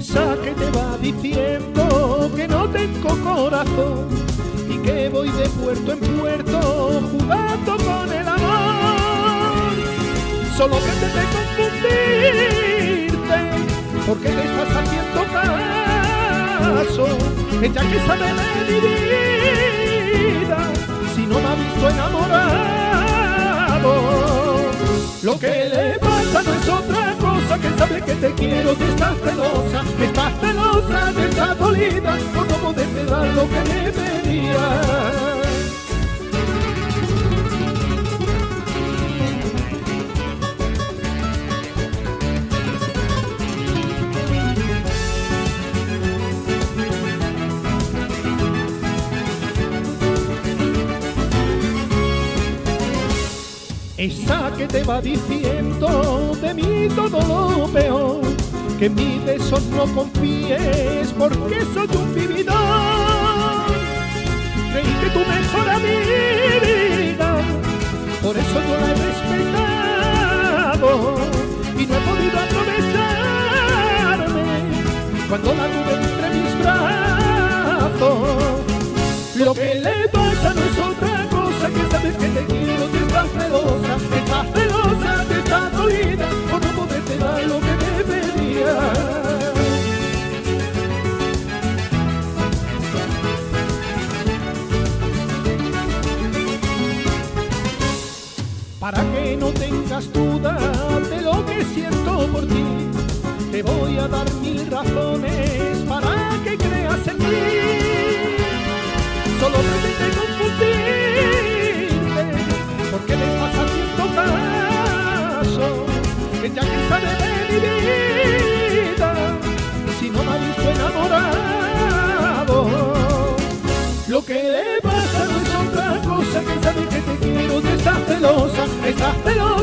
Esa que te va diciendo que no tengo corazón y que voy de puerto en puerto jugando con el amor. Solo pretende confundirte porque le estás haciendo caso. Ella que sabe de mi vida si no me ha visto enamorado. Lo que le pasa no es otra cosa que sabe que te quiero, que estás celosa, que estás dolida por no poderte dar lo que me pedías. Esa que te va diciendo de mí todo lo peor, que en mi besos no confíes porque soy un vividor. Creí que tú mejor a mi vida, por eso yo la he respetado y no he podido aprovecharme cuando la tuve entre mis brazos. Lo que le pasa no es otra cosa que sabes que te quiero, que estás celosa, que estás dolida por no poderte dar lo que me pedías. Para que no tengas duda de lo que siento por ti, te voy a dar 1000 razones para que creas en mí. Solo pretende confundirte porque le estás haciendo caso. Ella que sabe de mi vida si no me ha visto enamorado. Lo que le pasa no es otra cosa que sabe que te quiero, que estás celosa,